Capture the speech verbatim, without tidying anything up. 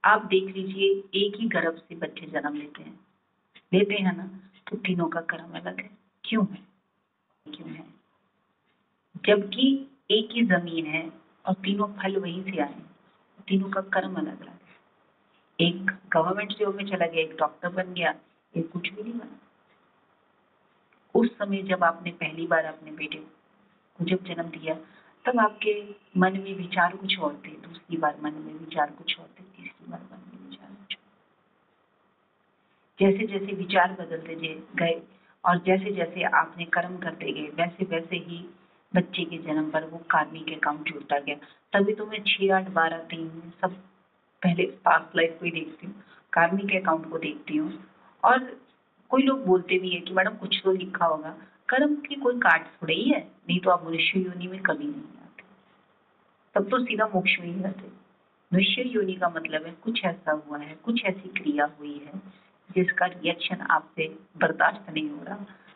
आप देख लीजिए, एक ही गर्भ से बच्चे जन्म लेते हैं लेते हैं ना, तो तीनों का कर्म अलग है। क्यों है? क्यों है? जबकि एक ही जमीन है और तीनों फल वहीं से आए, तीनों का कर्म अलग अलग है। एक गवर्नमेंट जॉब में चला गया, एक डॉक्टर बन गया, एक कुछ भी नहीं बना। उस समय जब आपने पहली बार अपने बेटे को जब जन्म दिया, तब आपके मन में विचार कुछ और थे, दूसरी बार मन में विचार कुछ और थे, तीसरी बार मन में विचार कुछ और। जैसे जैसे विचार बदलते गए और जैसे जैसे आपने कर्म करते गए, वैसे वैसे ही बच्चे के जन्म पर वो कार्मिक अकाउंट जुड़ता गया। तभी तो मैं छः आठ बारह तीन सब पहले पास्ट लाइफ को ही देखती हूँ, कार्मिक अकाउंट को देखती हूँ। और कोई लोग बोलते भी है कि मैडम कुछ तो लिखा होगा, कर्म की कोई काट थोड़ी ही है, नहीं तो आप मनुष्य योनि में कभी नहीं आते, तब तो सीधा मोक्ष में ही रहते। मनुष्य योनि का मतलब है कुछ ऐसा हुआ है, कुछ ऐसी क्रिया हुई है जिसका रिएक्शन आपसे बर्दाश्त नहीं हो रहा,